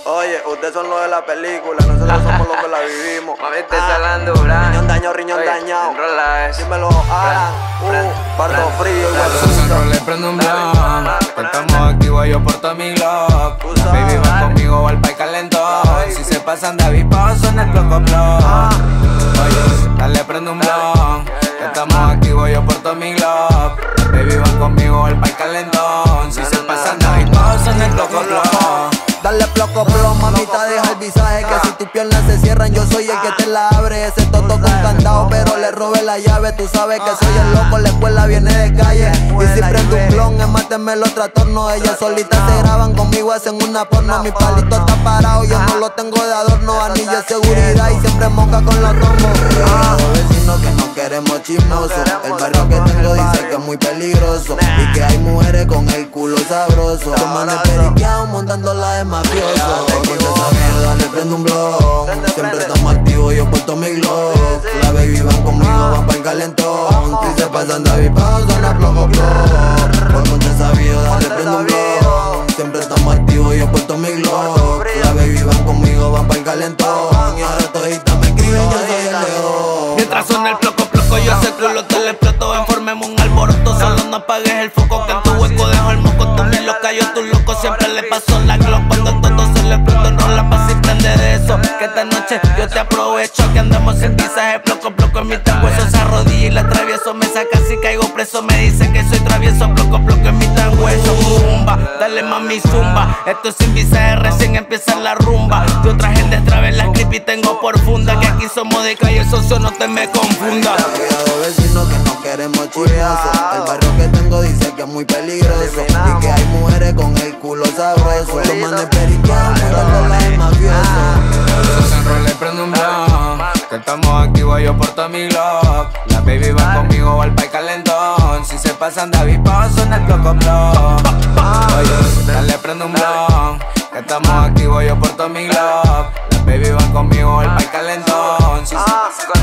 Oye, ustedes son los de la película, nosotros somos los que la vivimos. Mami, te salen dura. Riñón dañado. Dímelo, Bardo frío, igual. Le prendo un blunt. Estamos activos, yo porto mi Glock. Baby, van conmigo al país calentón. Si se pasan de avispados son el bloco block. Oye, dale, prendo un blunt. Estamos activos, yo porto mi Glock. Baby, van conmigo al país calentón. Si se pasan de avispados son el bloco block. Dale ploco, mamita, deja el visaje. Que si tus piernas se cierran, yo soy el que te la abre. Ese toto con candado, pero le robé la llave. Tú sabes que soy el loco, la escuela viene de calle. Y si prendo un blon, es mátenme los trastornos. Ellas solitas se graban conmigo, hacen una porno. Mi palito está parado, yo no lo tengo de adorno. Anillo de seguridad y siempre moca con los rombos. Vecinos que no queremos chismosos. El barrio que tengo dice que es muy peligroso y que hay mujeres con el culo sabroso. Tomando periqueado, montando la de mafioso. Ponte esa mierda, le prendo un blog. Siempre estamos activos, yo porto mi glow. La baby van conmigo, van pa'l calentón. Si se pasan de avispados, son a ploco plop. Ponte esa mierda, le prendo un blog. Siempre estamos activos, yo porto mi glow. La baby van conmigo, van pa'l calentón. Y ahora toditas me escriben, yo soy el león. Mientras suena el ploco, yo ese culo te le exploto. Formemos un alboroto, solo no apagues el foco. Que en tu hueco dejo el moco, tú mi loca, yo tu loco. Siempre le paso la glock cuando todo se le explota. Enrola pa' si prende de eso. Que esta noche yo te aprovecho. Que andamos en visaje, ploco en mi hueso. Se arrodilla y la atravieso, me saca si caigo preso. Me dice que soy travieso, ploco en mi hueso. Zumba, dale mami zumba. Esto es sin visaje, recién empieza la rumba. De otra gente trabé la creepy tengo por funda. Que aquí somos de calle, socio, no te me confunda. Cuidado vecinos que no queremos chismosos. El barrio que tengo dice que es muy peligroso y que hay mujeres con el culo sabroso. Los manes periqueados, montando la de mafioso. Le prendo un blunt. Que estamos activos, yo porto mi Glock. Las baby van conmigo al país calentón. Si se pasan de avispados son el bloco block. Oye, dale prendo un blunt. Que estamos activos, yo porto mi Glock. Las baby van conmigo al país calentón. Si se